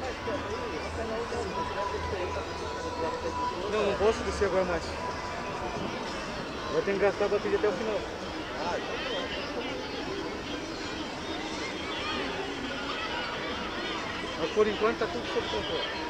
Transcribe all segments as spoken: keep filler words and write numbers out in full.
Não, não posso descer agora mais. Eu tenho que gastar a bateria até o final. Mas por enquanto tá tudo sob controle.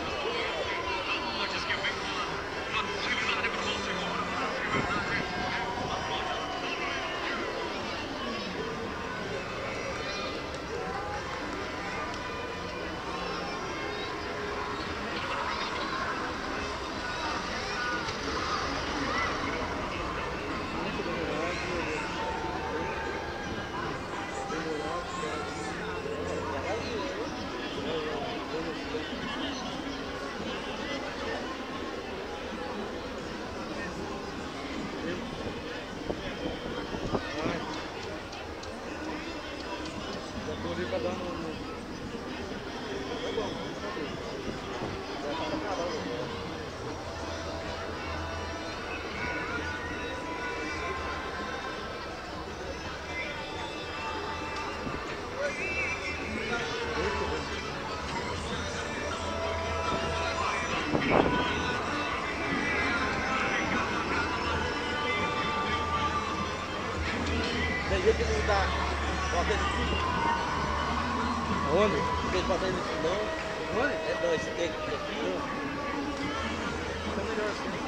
Tem jeito de mudar botando aqui. Onde? Em vez de botar ele aqui não. Onde? É não, esse tempo aqui. Tá melhor assim.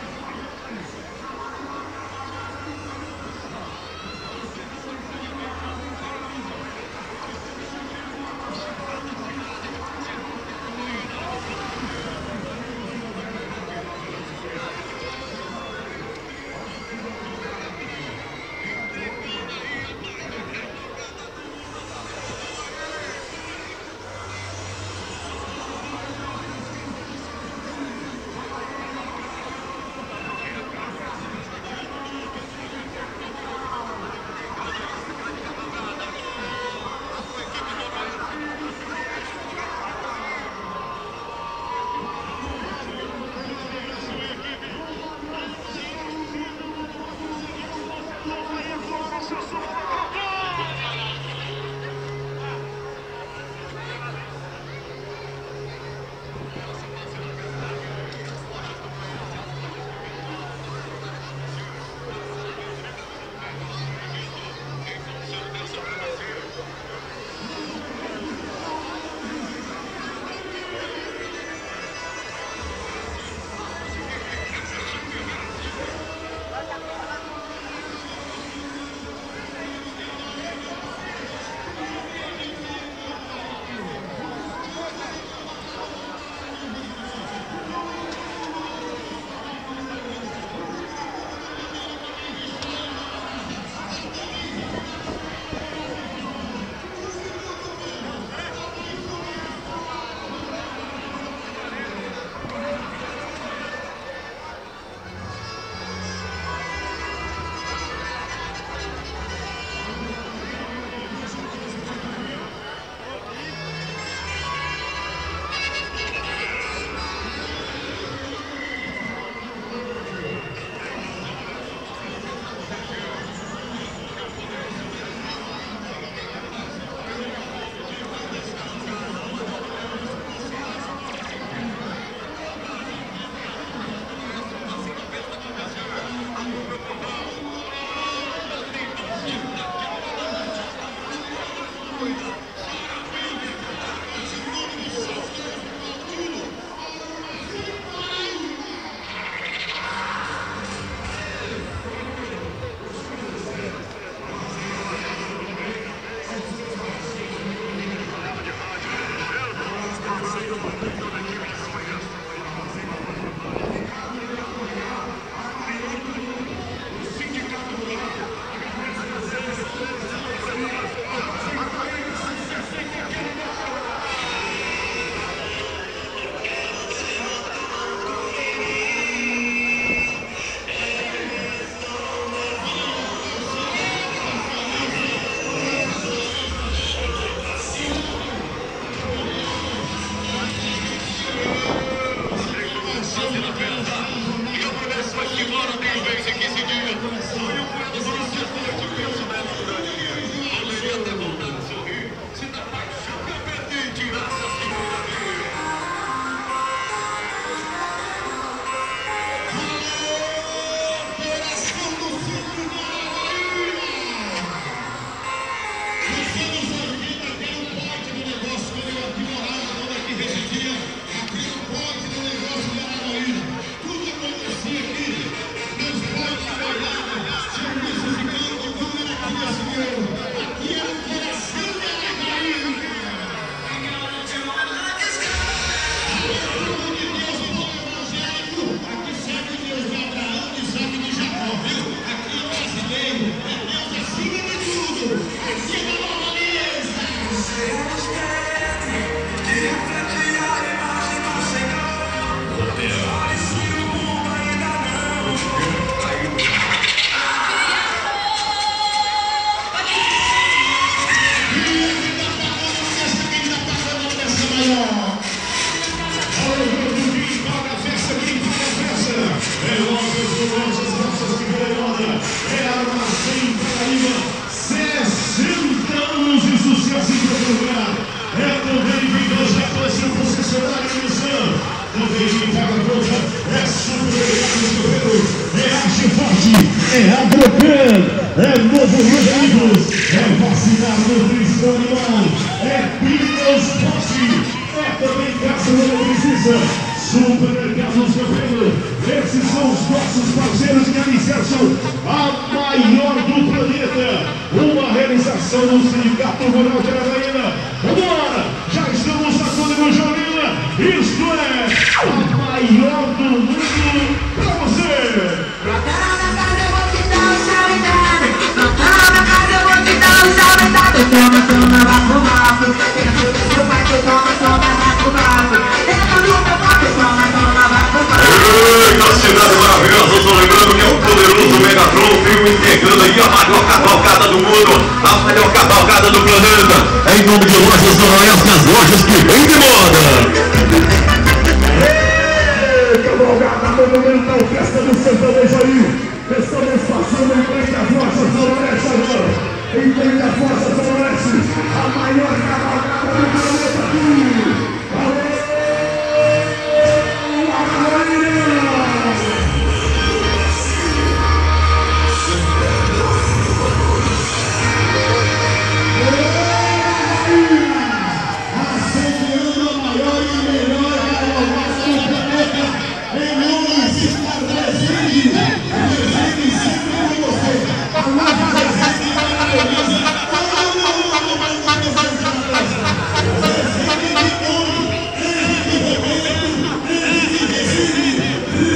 É Agrocan, é Novo Rodrigues, é vacinar nutrição animal, é Pinos Forte, é também Casa Eletricista, Supermercados Campeiro. Esses são os nossos parceiros que alicerçam a maior do planeta, uma realização do Sindicato Rural de Araraína. Vambora, já estamos na Código Jolina, isto é a maior do mundo para você. Toma, toma, vai pro mato. Seu pai que toma, toma, vai pro mato. Dentro do meu quarto, toma, toma, vai pro mato. Eita, cidade maravilhosa, eu só lembrando que é o poderoso Megatron, filme integrando aí a maior cavalgada do mundo, a maior cavalgada do planeta. É em nome de Lojas Noroeste, as lojas que vem de moda. Cavalgada monumental, festa do sertanejo aí. Estamos passando em frente às lojas Noroeste agora. Em frente às lojas Noroeste, a maior cavalgada do planeta aqui. Assediando a maior e a melhor cavalgada do planeta. Em nome de estar presente, presente sempre com você. A loja presente maravilhosa. Todo mundo vai estar presente. Presente de tudo. Presente de bebê. Presente de Recife.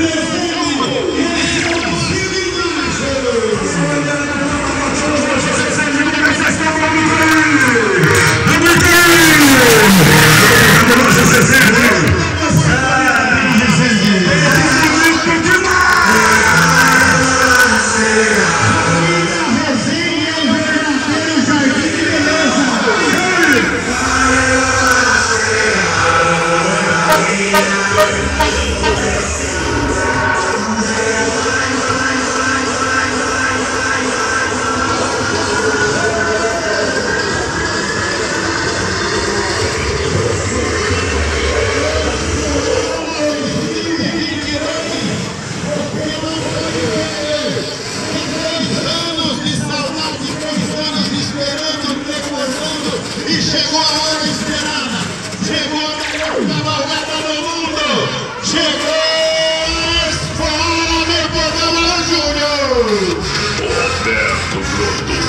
Chegou a hora esperada, chegou a melhor cavalgada do mundo, chegou a Escola Mercadona Júnior. Roberto Broto.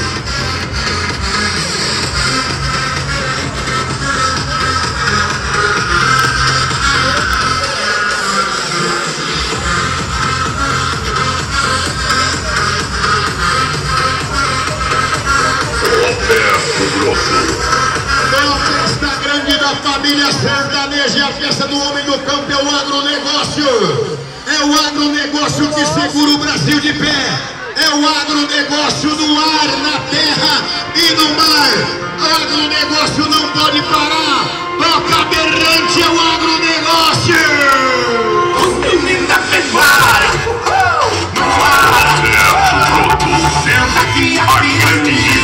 Roberto Broto. Pela festa grande da família sertaneja e a festa do homem do campo é o agronegócio. É o agronegócio que segura o Brasil de pé. É o agronegócio no ar, na terra e no mar. O agronegócio não pode parar. Toca berrante é o agronegócio. Os meninos da pecuária, no ar. Senta aqui, aqui.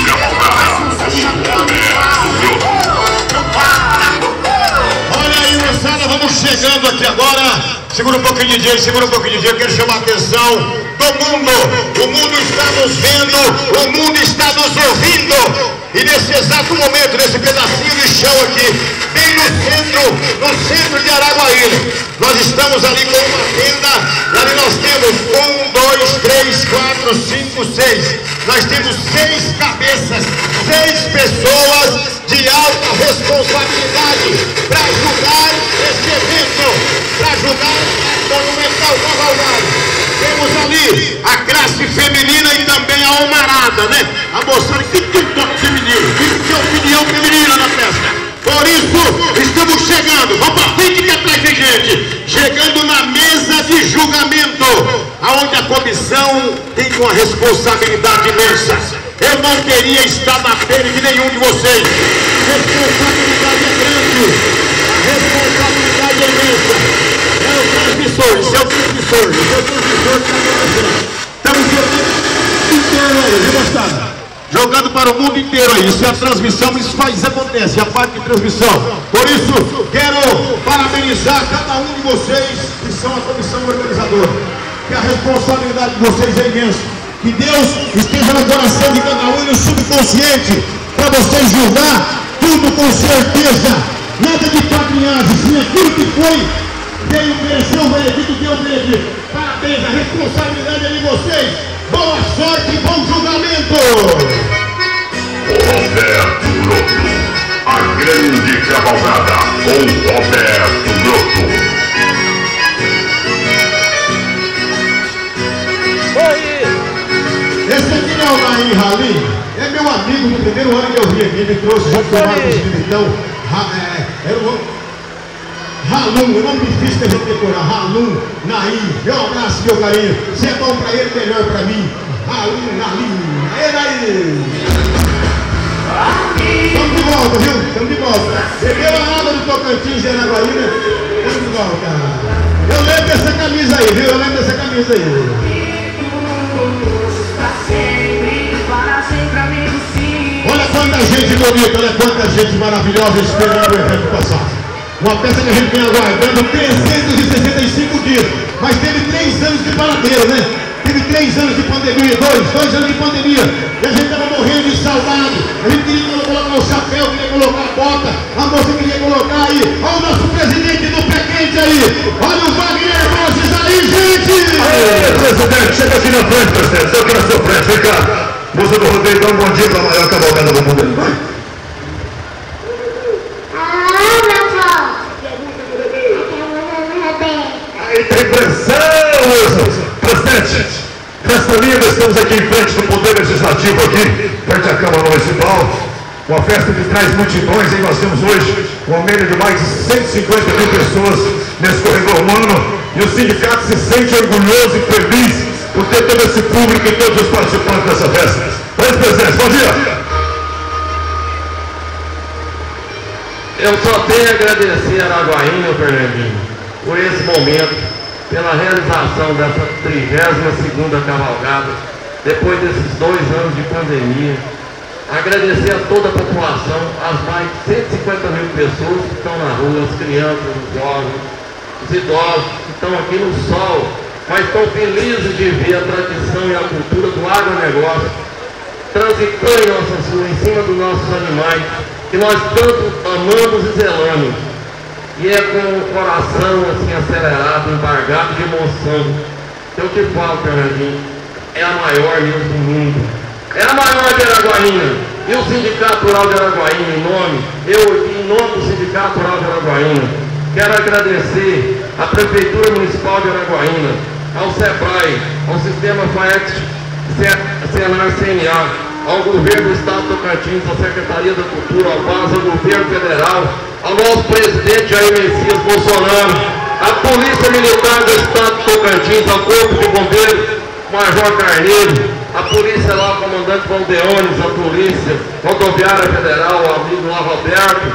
Olha aí, moçada, vamos chegando aqui agora. Segura um pouquinho de D J, segura um pouquinho de D J. Eu quero chamar a atenção do mundo. O mundo está nos vendo, o mundo está nos ouvindo. E nesse exato momento, nesse pedacinho de chão aqui, bem no centro, no centro de Araguaína, nós estamos ali com uma tenda. E ali nós temos um, dois, três, quatro, cinco, seis. Nós temos seis cabeças, seis pessoas de alta responsabilidade para ajudar esse evento, para ajudar a monumental cavalgada. Temos ali a classe feminina e também a homarada, né? A moçada que tem toque feminino, que tem opinião feminina na terra. festa. Por isso, estamos chegando, vamos para frente que atrás tem gente, chegando na mesa de julgamento, aonde a comissão tem uma responsabilidade imensa. Eu não queria estar na pele de nenhum de vocês. Responsabilidade é grande, responsabilidade é imensa. É o transmissor, isso é o transmissor, isso é o transmissor que está acontecendo. Estamos jogando inteiro aí, viu, moçada? Jogando para o mundo inteiro aí, isso é a transmissão, isso faz, acontece, a parte de transmissão. Por isso, quero parabenizar cada um de vocês que são a comissão organizadora, que a responsabilidade de vocês é imensa. Que Deus esteja no coração de cada um e no subconsciente, para vocês julgar tudo com certeza, nada de padrinhagem, sim, aquilo que foi, veio merecer o veredito, deu o veredito. Parabéns, a responsabilidade é de vocês. Boa sorte e bom julgamento! Roberto Broto, a grande cavalgada com Roberto Broto. Esse aqui é o Naim Halim, é meu amigo do primeiro ano que eu vim aqui, me trouxe junto com o Marcos Militão. É, é o Halum, o nome difícil da gente decorar. Halum, Naim, meu abraço, meu carinho. Se é bom pra ele, melhor pra mim. Halum, Naim, aê, Naim. Estamos de volta, viu? Estamos de volta. Beberam a água do Tocantins e Araguaína. Estamos de volta. Eu lembro dessa camisa aí, viu? Eu lembro dessa camisa aí. Olha quanta gente bonita, olha quanta gente maravilhosa esperando o evento passar. Uma peça que a gente vem aguardando trezentos e sessenta e cinco dias, mas teve três anos de paradeiro, né? Teve três anos de pandemia, dois, dois anos de pandemia, e a gente estava morrendo de saudade. A gente queria colocar o chapéu, queria colocar a bota, a moça queria colocar aí. Olha o nosso presidente do pé quente aí, olha o Wagner Borges aí, gente! Aê, presidente, chega aqui na frente, presidente, só aqui na sua frente, vem cá. Moça do rodeio, dá um bom dia para a maior cavalgada do mundo aí, vai. Aí tem pressão, presidente. Festa linda, estamos aqui em frente do Poder Legislativo, aqui, frente à Câmara Municipal. Uma festa que traz multidões, e nós temos hoje uma média de mais de cento e cinquenta mil pessoas nesse corredor humano. E o sindicato se sente orgulhoso e feliz por ter todo esse público e todos os participantes dessa festa. Oi, presidente, bom dia. Eu só tenho a agradecer a Araguaína, Fernandinho, por esse momento, pela realização dessa trigésima segunda cavalgada, depois desses dois anos de pandemia. Agradecer a toda a população, as mais de cento e cinquenta mil pessoas que estão na rua, as crianças, os jovens, os idosos que estão aqui no sol, mas estão felizes de ver a tradição e a cultura do agronegócio transitando em nossas ruas, em cima dos nossos animais, que nós tanto amamos e zelamos. E é com o coração assim acelerado, embargado de emoção, que eu te falo, Fernandinho, é a maior news do mundo. É a maior de Araguaína. E o Sindicato Rural de Araguaína, em nome, eu aqui em nome do Sindicato Rural de Araguaína, quero agradecer à Prefeitura Municipal de Araguaína, ao SEBRAE, ao Sistema FAEX, Senar C N A, ao Governo do Estado do Tocantins, à Secretaria da Cultura, ao BAS, ao Governo Federal, ao nosso presidente Jair Messias Bolsonaro, à Polícia Militar do Estado do Tocantins, ao Corpo de Bombeiros, Major Carneiro, a Polícia lá, o Comandante Valdeones, a Polícia Rodoviária Federal, o amigo lá Roberto,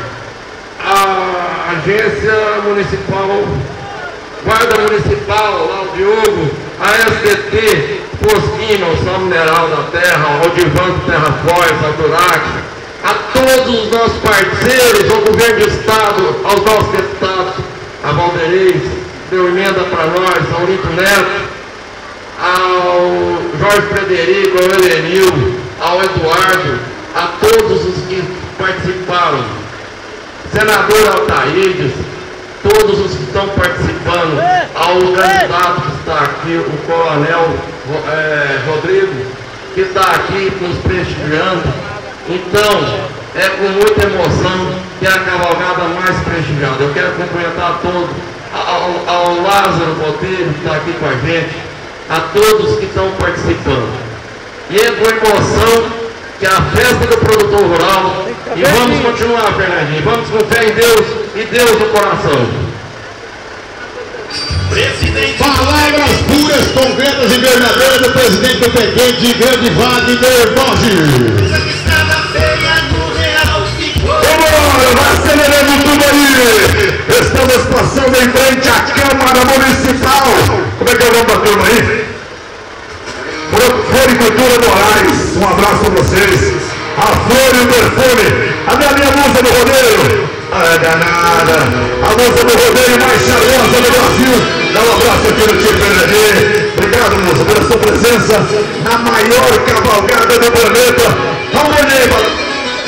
a Agência Municipal, Guarda Municipal, lá o Diogo, a S D T, Posquina, o Sal Mineral da Terra, o Divanto Terra Forte, a Durac, a todos os nossos parceiros, ao Governo do Estado, aos nossos deputados, a Valderez, deu emenda para nós, ao Lito Neto, ao Jorge Frederico, ao Elenil, ao Eduardo, a todos os que participaram, senador Altaídes, todos os que estão participando, ao candidato que está aqui, o Coronel é, Rodrigo, que está aqui nos prestigiando. Então, é com muita emoção que é a cavalgada mais prestigiada. Eu quero cumprimentar a todos, ao, ao Lázaro Botelho, que está aqui com a gente, a todos que estão participando. E é com emoção que é a festa do produtor rural. E vamos continuar, Fernandinho. Vamos com fé em Deus e Deus no coração. Palavras puras, concretas e verdadeiras do presidente do Pequente, grande Wagner Borges. Vamos, acelerando tudo aí. Estamos passando em frente à Câmara Municipal. Como é que é o nome da turma aí? Floricultura Moraes. Um abraço a vocês. A flor e o perfume. A minha musa do rodeio. Ah, danada. A musa do rodeio mais charmosa do Brasil. Dá um abraço aqui no Tio Fernandinho. Obrigado, moça, pela sua presença na maior cavalgada do planeta. Vamos aí,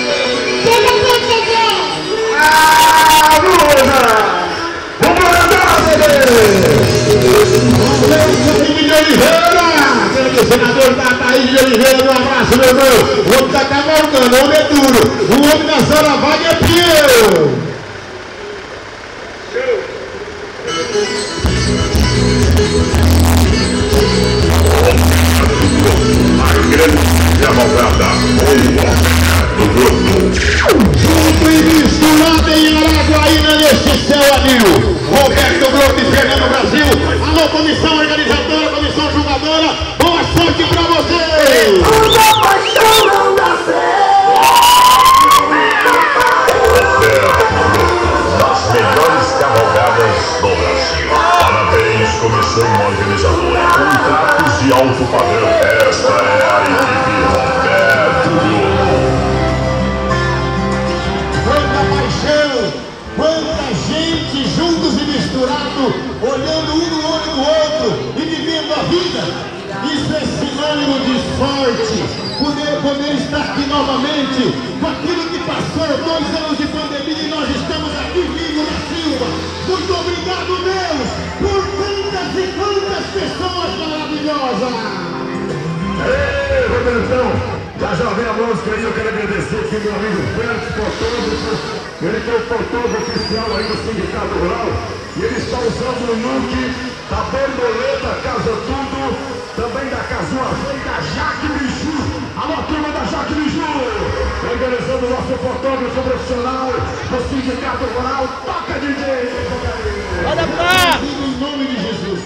ah, musa! Vamos andar, bebê! Thaís de Oliveira! Grande senador da Thaís de Oliveira, um abraço, meu irmão! O homem tá cavalgando, o homem é duro! O homem da Zona Vaga é Pinheiro! A grande cavalgada, do grupo. Junto e misturado em Araguaína neste céu anil. Roberto Globo e Fernando Brasil. Alô, comissão organizadora, comissão julgadora. Boa sorte pra vocês! Uma paixão não dá Das melhores cavalgadas do Brasil. Parabéns, comissão organizadora. Contratos de alto padrão. Esta é a equipe Roberto Globo. Quanta paixão, quanta gente juntos e misturados, olhando um no olho do outro e vivendo a vida. Isso é sinônimo de sorte, poder, poder estar aqui novamente, com aquilo que passou, dois anos de pandemia e nós estamos aqui vivos na Silva. Muito obrigado, Deus, por tantas e tantas pessoas maravilhosas. Ei, Robertão! Já já vem a música aí, eu quero agradecer aqui meu amigo Félix, fotógrafo. Ele que é o fotógrafo oficial aí do Sindicato Rural. E ele está usando o look da Borboleta Casa Tudo, também da Casuazê e da Jaque Biju. Alô, turma da Jaque Biju! Organizando o nosso fotógrafo profissional do Sindicato Rural. Toca, D J! Vai dar pra! Em nome de Jesus!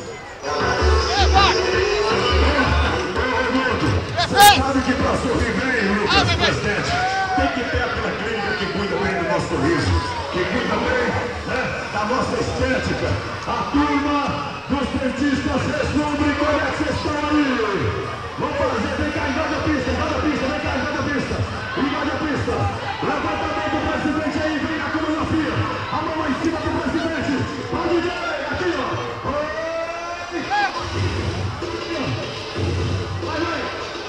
Você sabe que para sorrir bem, Lucas, presidente, tem que ter aquela clínica que cuida bem do nosso sorriso, que cuida bem, né, da nossa estética. A turma dos dentistas Resumbre, como é que vocês estão aí? Vamos fazer, vem cá, invade a pista, invade a pista, vem cá, invade a pista, invade a pista. Levanta a mão do presidente aí, vem na coreografia, a mão lá em cima do presidente. Vai, D J, aqui, ó. Vai, vai.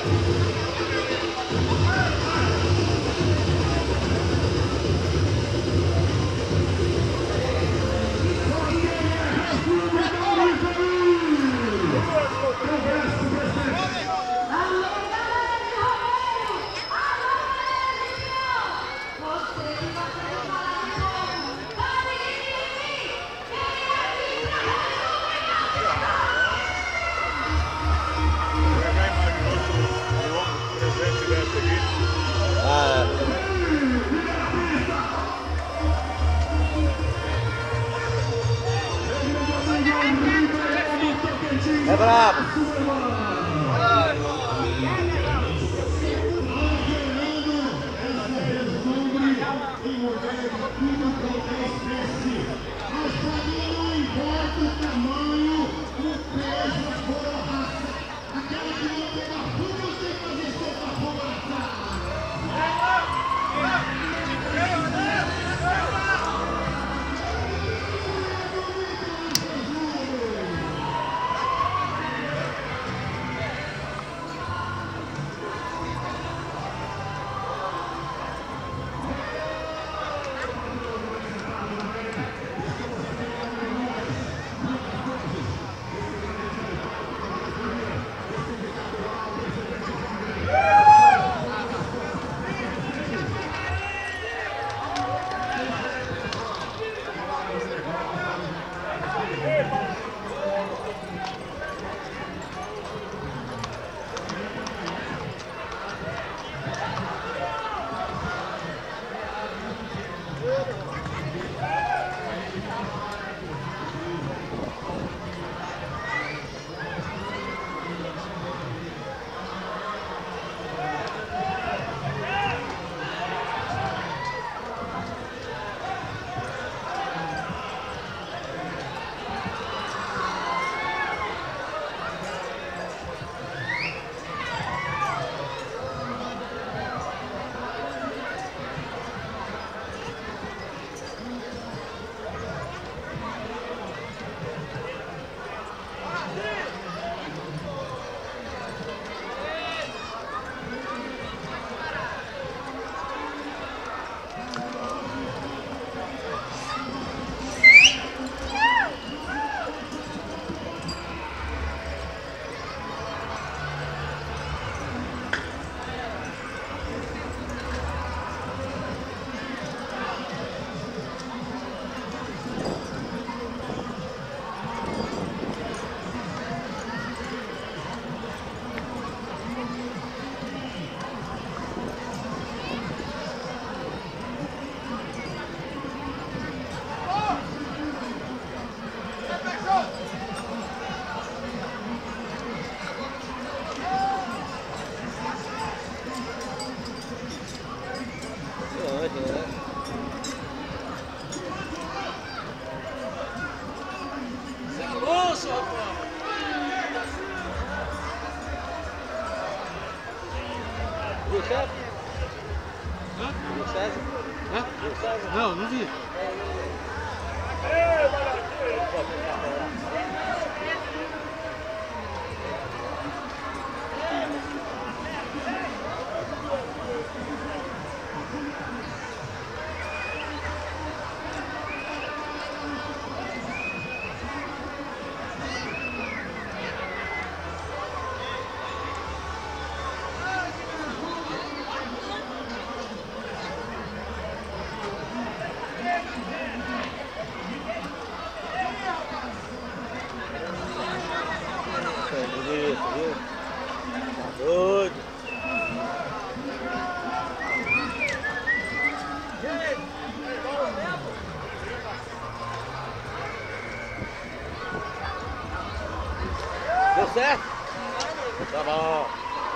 É brabo! Não, não vi. Doido. Deu certo? Tá bom.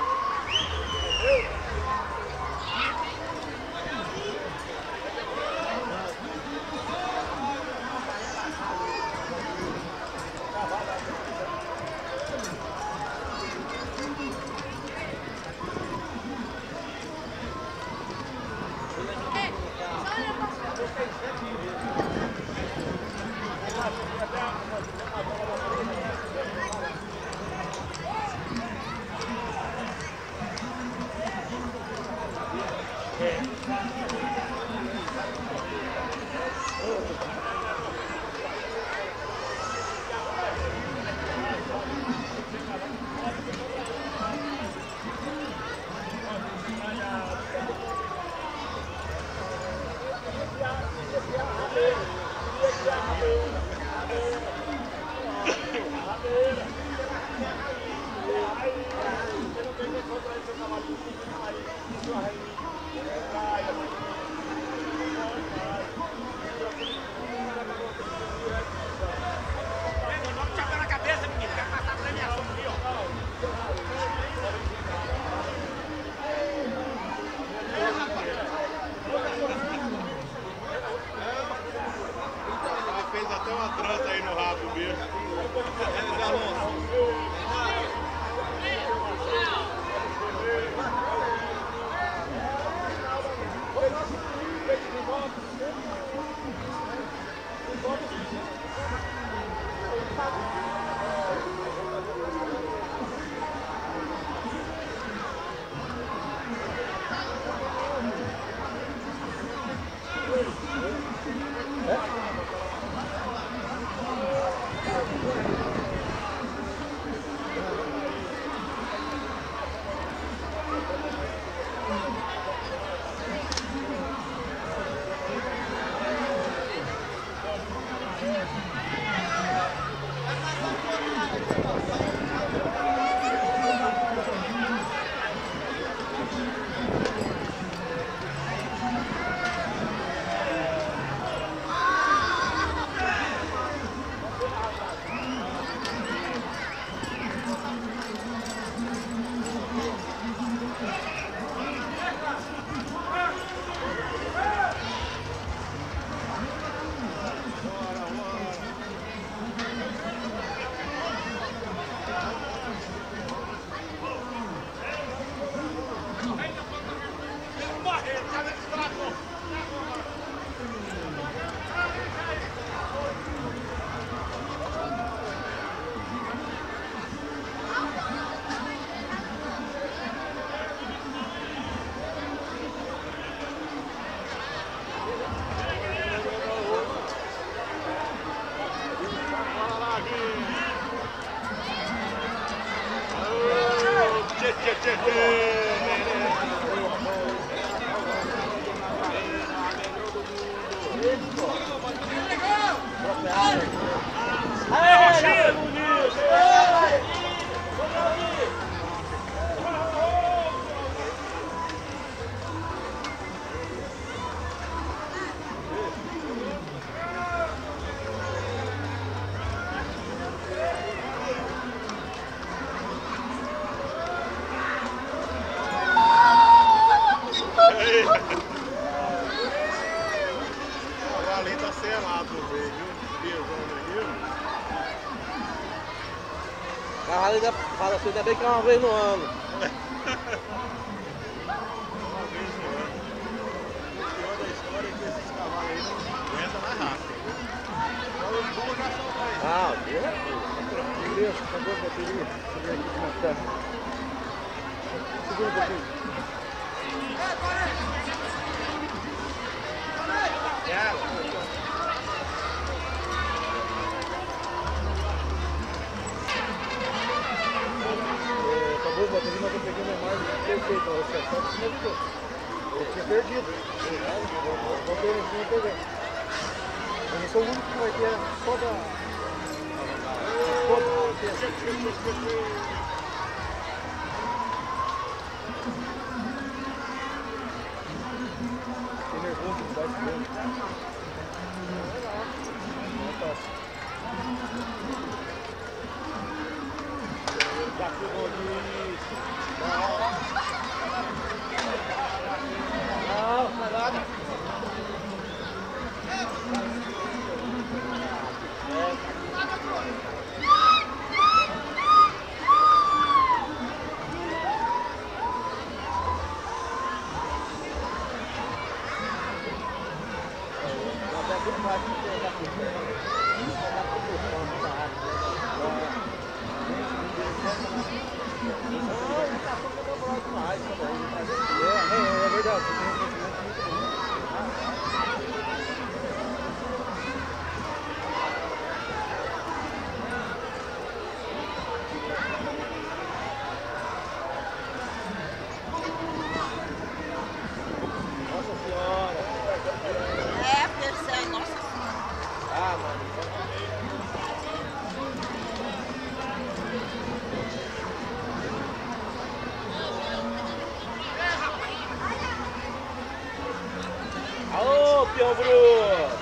Carro ainda fala assim, ainda bem que é uma vez no ano. Uma vez no ano. O pior da história é que esses carros bateria. Deixa eu ver aqui como é que tá. Segura um pouquinho. Acabou a bateria, mas eu peguei meu mais perfeito. Só que eu tinha perdido. Eu voltei no fim e peguei. Eu não sou o único que vai ter só da... Fiquei nervoso de dar esse banho. Não é fácil. Já pegou isso. Não, não é nada. É, é verdade, você tem um sentimento muito bom. Nossa senhora! É, porque nossa senhora. Ah, mano. Alô, Pião Bruno!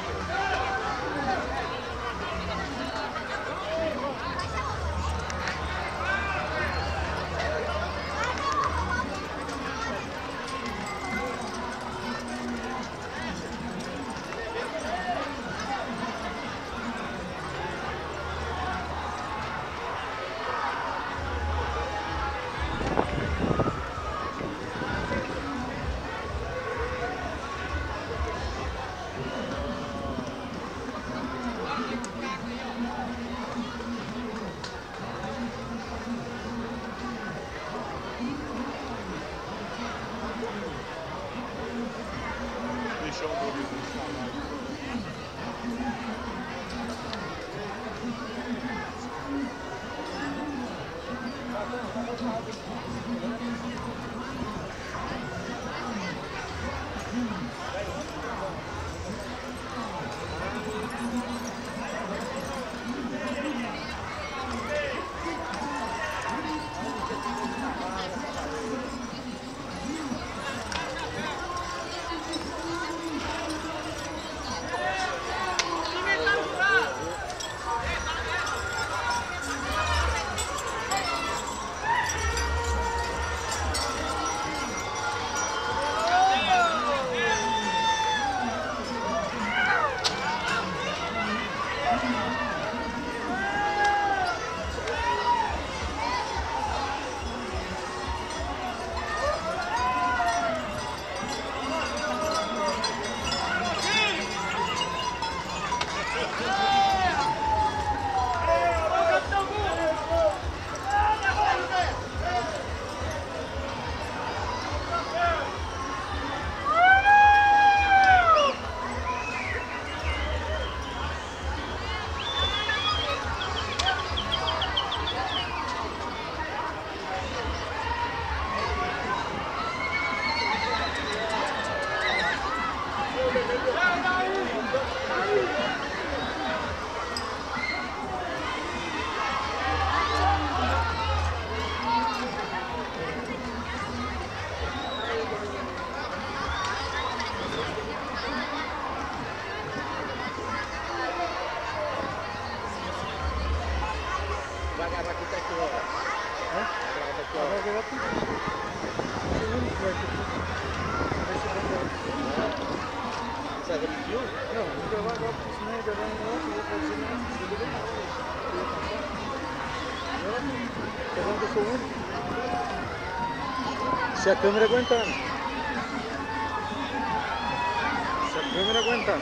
Se a câmera aguentar. Se a câmera aguentar.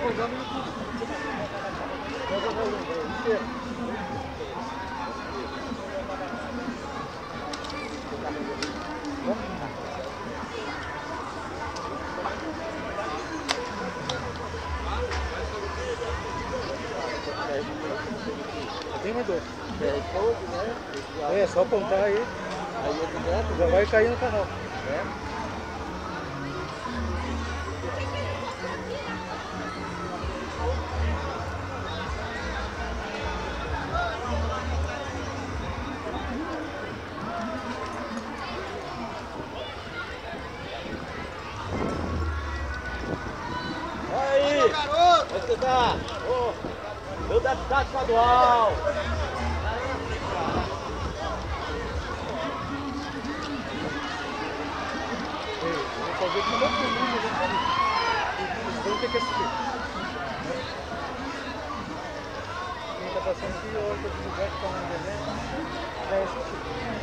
usando no YouTube. Pega o inteiro. Tem mais dois. É, todo, né? É, só apontar aí. Aí é direto. Já vai cair no canal. É. Aí, garoto! Vai estudar! Ô, meu deputado estadual! Vou fazer com todo mundo. Vocês vão ter que assistir. Quem está passando aqui, olha que o lugar que está na internet, vai assistir.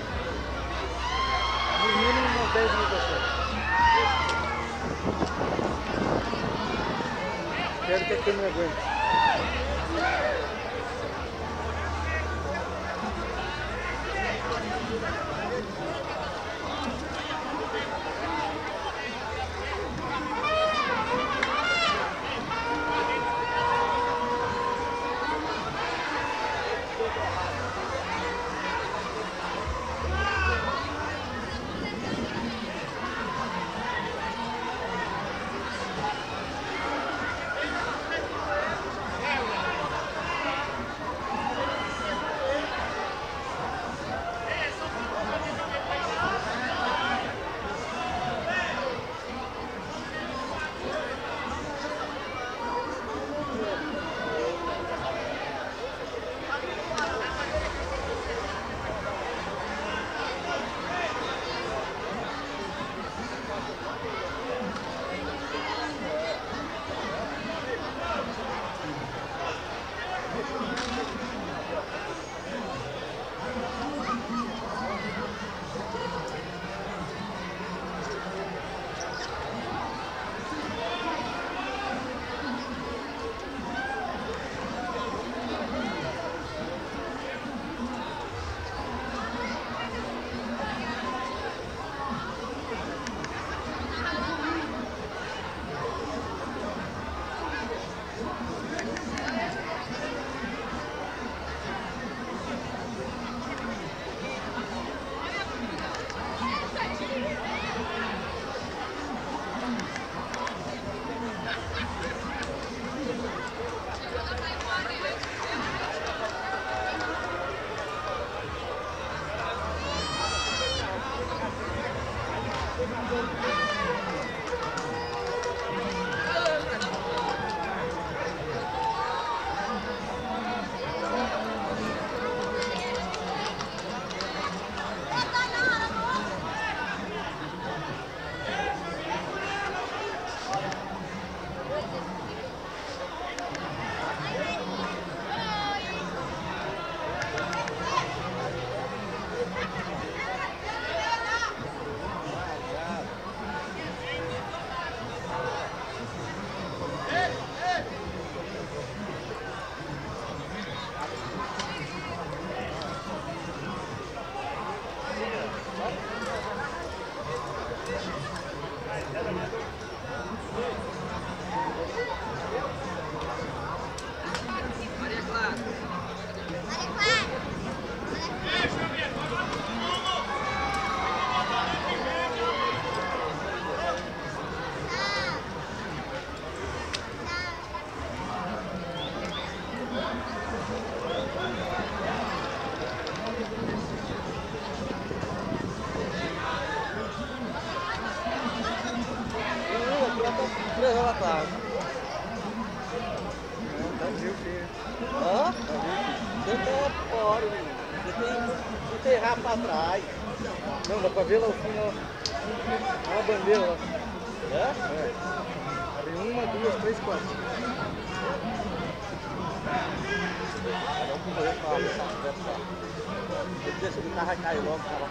No mínimo umas dez mil pessoas. Espero que a câmera aguente. Três horas da tarde. Não, tá viu, filho. Hã? Você tem fora, menino. Você tem, você tem rabo pra trás. Não, dá pra ver lá o fim, ó. Olha a bandeira lá. É? É. Tem uma, duas, três, quatro. Vamos correr pra lá, pra lá. Deixa o carro cair logo, cara.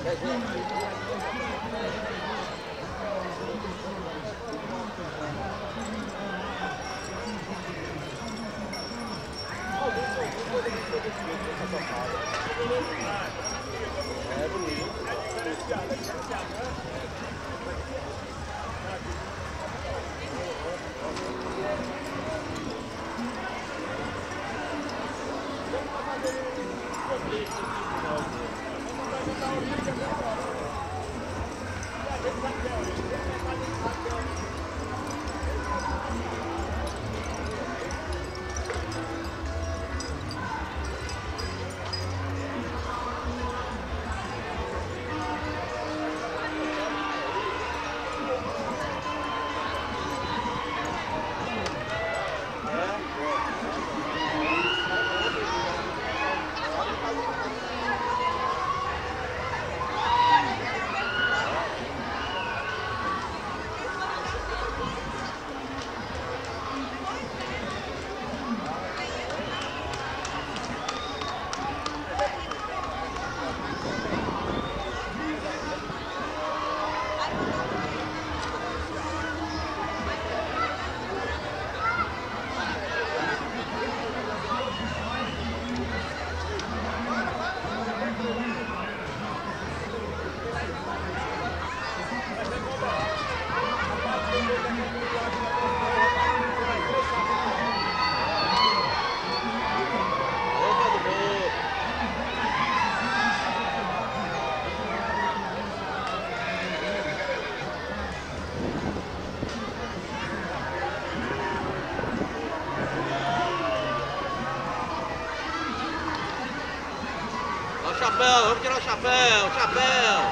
Chapéu, vamos tirar o chapéu, chapéu!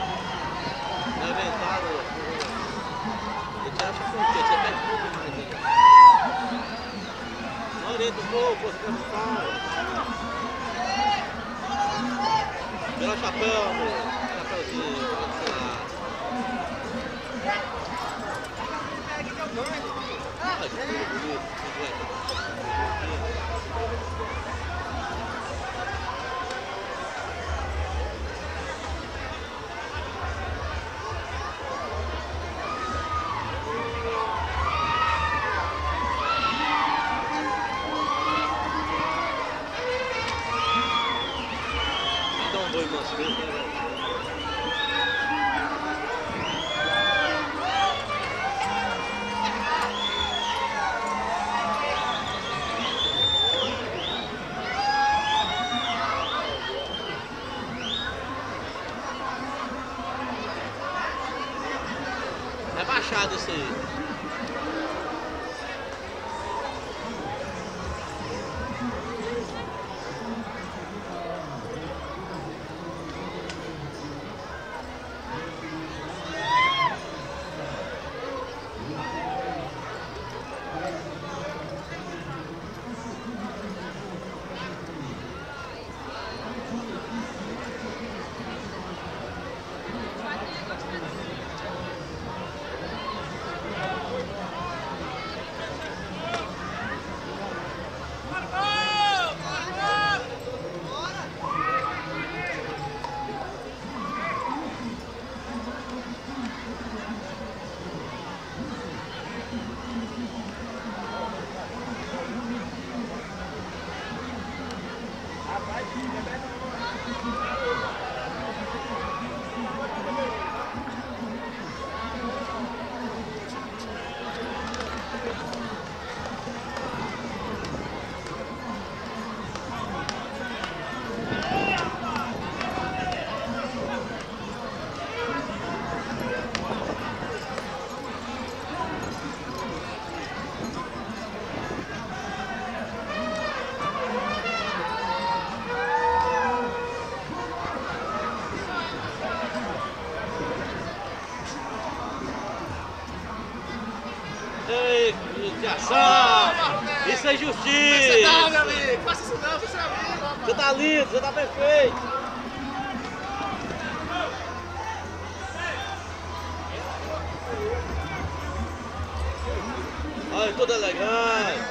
Não é inventado. Tem que tirar o chapéu, porque você perde tudo mais aí. Não orienta um pouco, você quer ficar. Tira o chapéu, amor. Chapéuzinho, sei lá. Ah, que bonito. É baixado isso aí. Ei, justiça! Isso é justiça! Você tá, meu amigo? Faça isso não, você é amigo, rapaz. Você tá lindo, você tá perfeito! Olha, tudo elegante!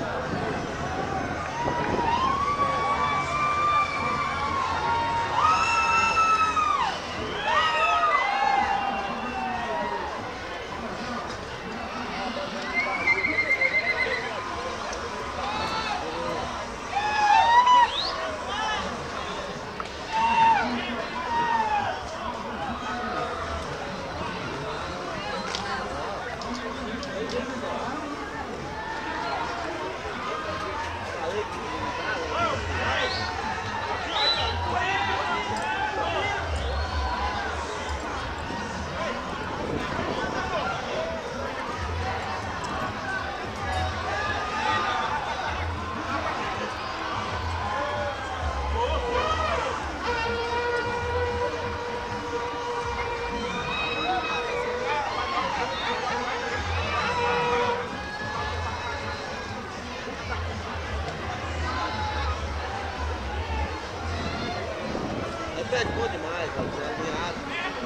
É bom demais, ó, alinhado.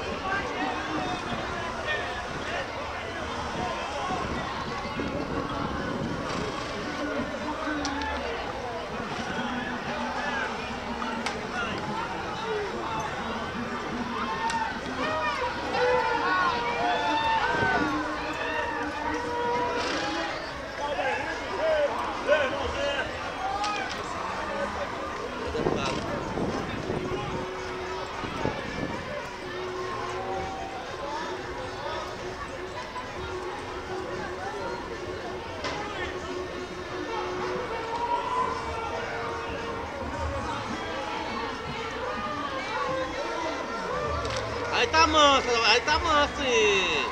Aí tá manso, aí tá manso aí.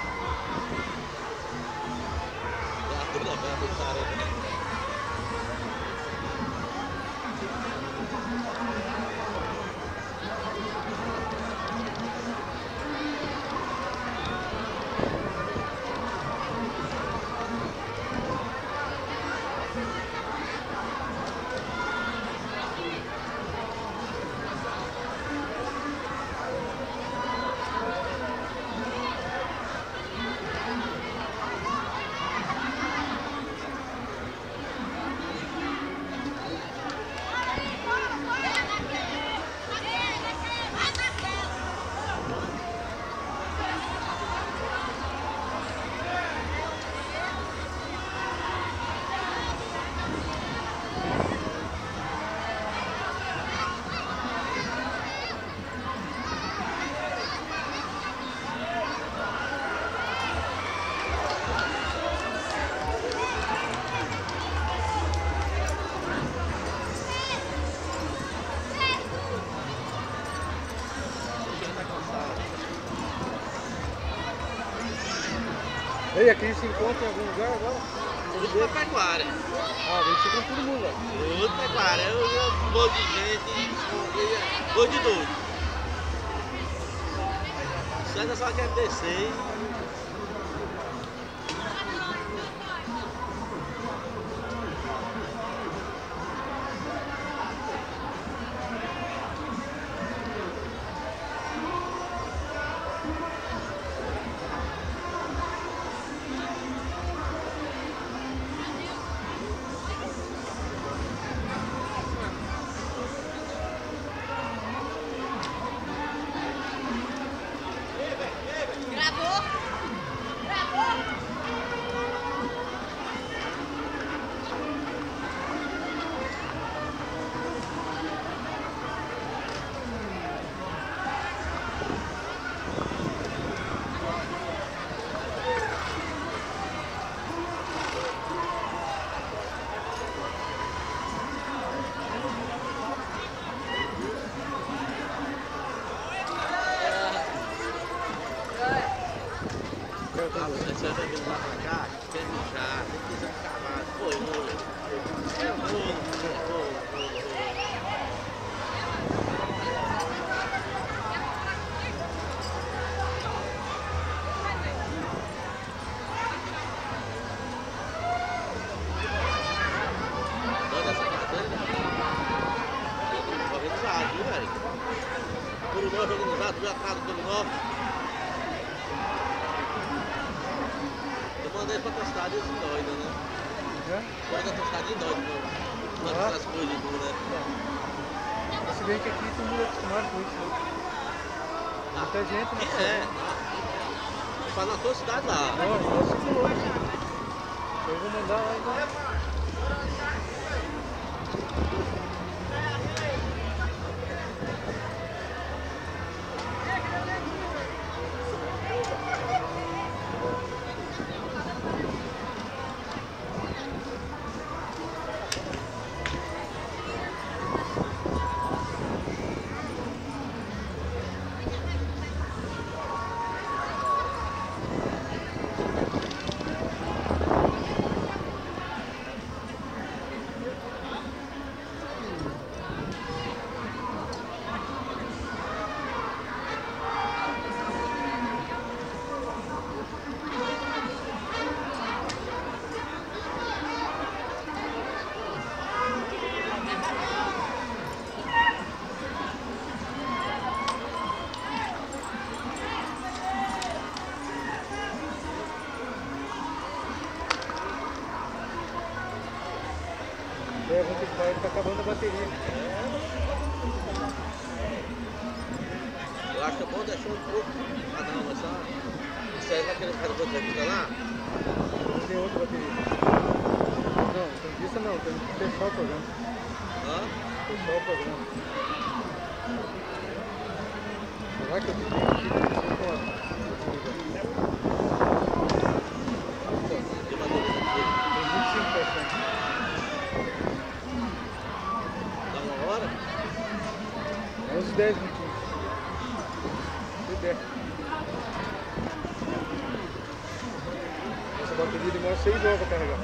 Ei, aqui se encontra em algum lugar agora? Tudo pra pecuária. Ah, vem se com todo mundo, ó. Tudo pecuária. Eu, eu vou de gente, vou de doido. O César só quer descer. Gravou? Gravou? Você vai vir lá pra cá, quer mijar, tem que pisar no cavalo. Foi, foi. Foi, foi, foi. Toda essa cadeira, organizado, viu, velho? Puro Norte organizado, tudo atrás do Puro Norte. Eu mandei pra testar desse doido, né? né? Pode atostar de nós, pô. Uma Ah. dessas coisas, tudo, né? Se bem que aqui todo mundo é acostumado com isso, né? Muita gente, né? Que é? Faz na tua cidade lá. Não, é só cinco hoje. Eu vou mandar lá então. É, vou ter que parar, tá acabando a bateria. Eu acho que é bom deixar um pouco. Ah, não, mas só. Isso aí vai querer ficar depois da vida lá? Não tem outra bateria. Não, tem disso não, tem que fechar o programa. Hã? Fechar o programa. Será que eu tenho que cinco horas? Tem bateria aqui. Tem vinte e cinco por cento. Dá uma hora? É uns dez minutinhos. Se der. Essa bateria demora seis horas para carregar.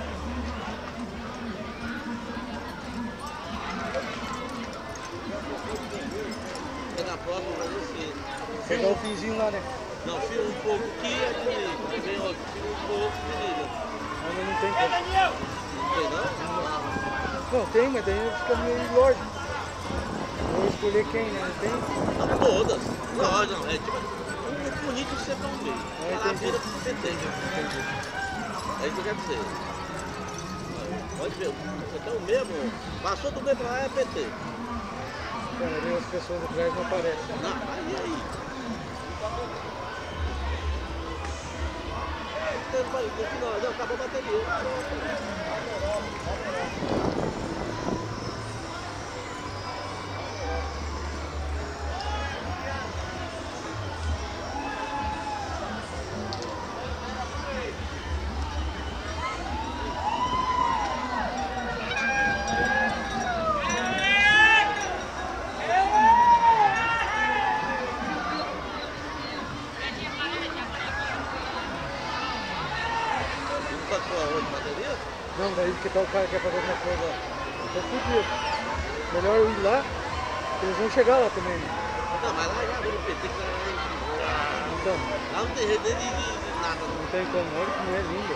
Porque na próxima vai descer. Pegar o finzinho lá, né? Não, fio um pouco aqui e desliga. Aí vem outro, fio um pouco e desliga. Mas não tem como. Não tem não? Não, tem, mas daí fica meio lorde. Vou escolher quem, né? Não tem? Não, todas. Não, não, é tipo. Um pouco bonito você não vê. É, Ela entendi. vira pro P T. É isso que eu quero dizer. Pode ver, você tem o mesmo. Passou do B pra lá é P T. Cara, daí as pessoas atrás não aparecem. Não, aí aí. No final, não, acabou a bateria. Não, daí que tal o cara quer fazer alguma coisa lá. Então fudido. Melhor eu ir lá, eles vão chegar lá também. Não, mas lá já no P T que lá, Então, lá não tem rede de, de, de nada. Não. não tem como, olha que mulher linda.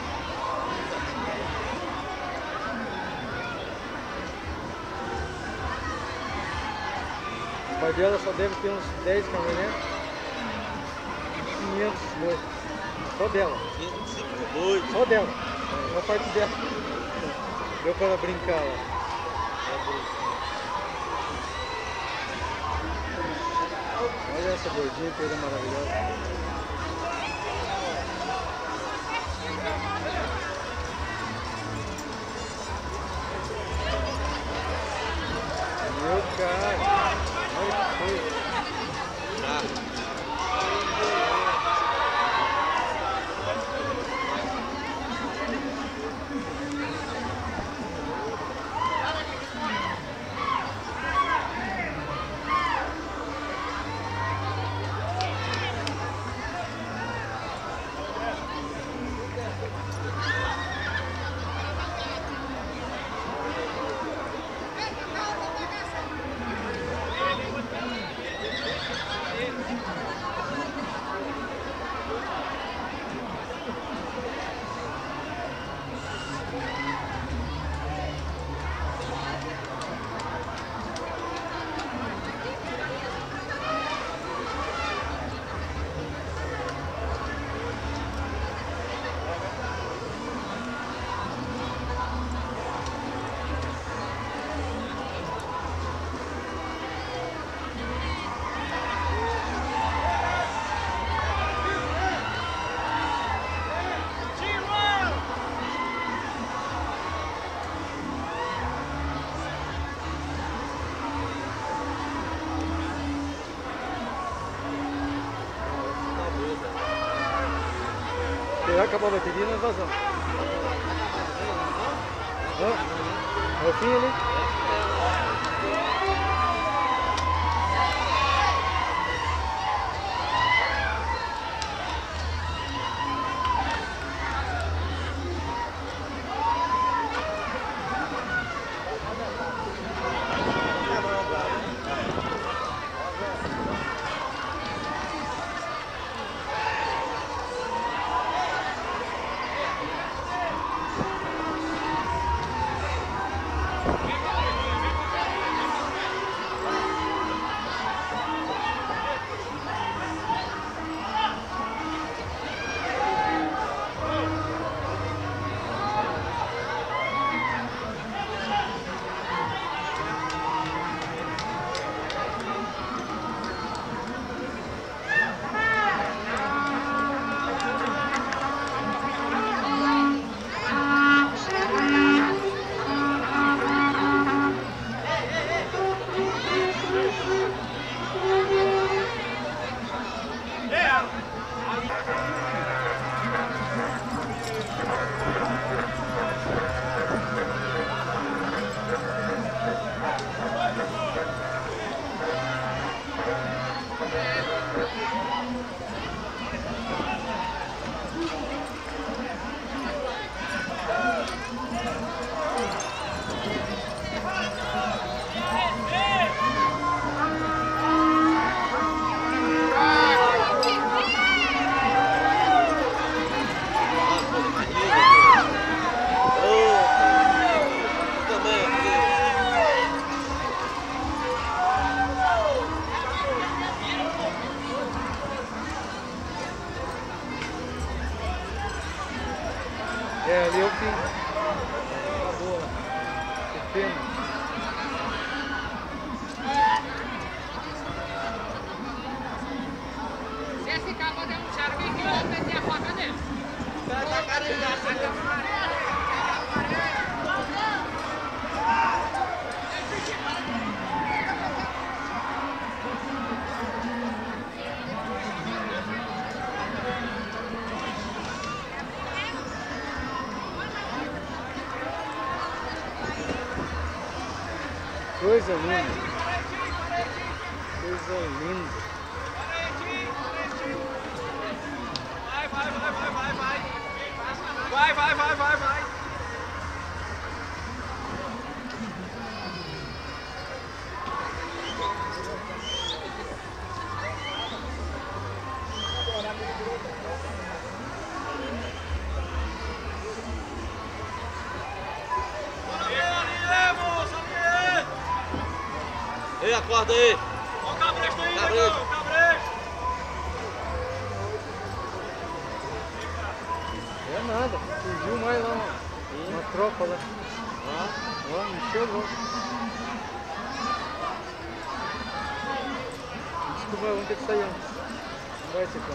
O pai dela só deve ter uns dez caminhonetes, quinhentos boi. Só dela, vinte e cinco doido. só dela. É uma parte dela. Deu pra ela brincar lá. Olha essa gordinha, coisa maravilhosa. Meu cara, olha que coisa. Ah. acabar a bateria, nós vazamos. É o fim ali? É, ali é o fim. Acabou lá. Que pena. Se esse cabo denunciar alguém que eu vou meter a faca nele. Cara, tá carinho. Coisa linda. Coisa linda. Vai, vai, vai, vai, vai, vai. Vai, vai, vai, vai, vai. Ei, acorda aí! Ó o cabresto aí, Cabresto. o cabresto! É nada, surgiu mais lá uma, uma tropa lá. Ó, ó, encheu logo. Desculpa, vamos ter que sair antes. Não vai ser como.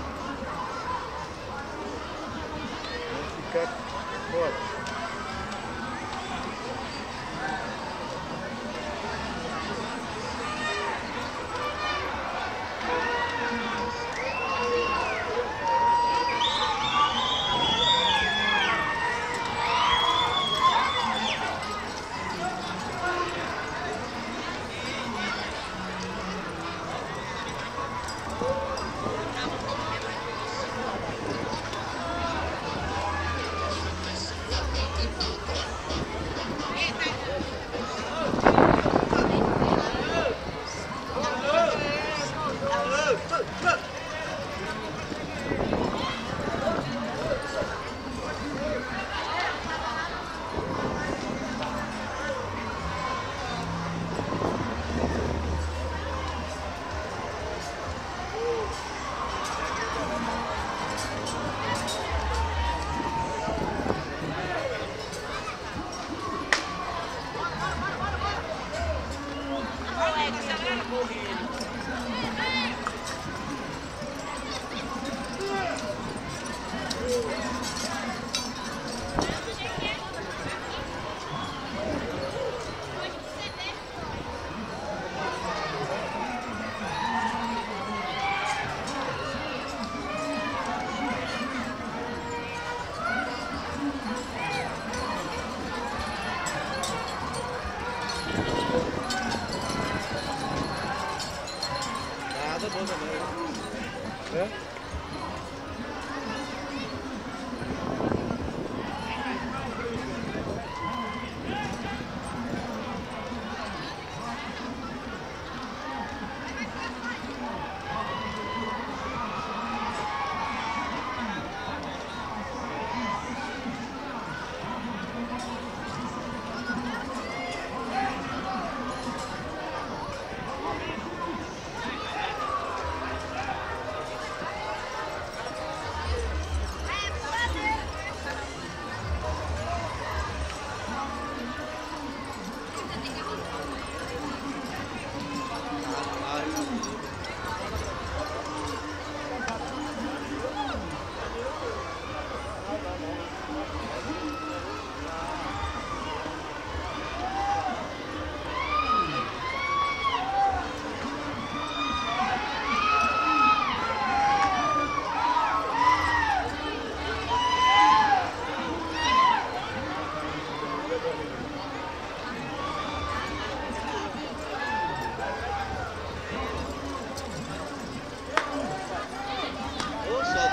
Vamos ficar fora.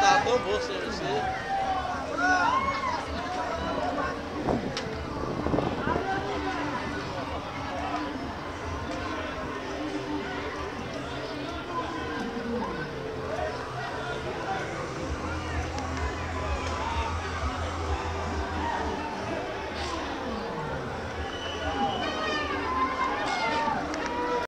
tava tão boa sem você.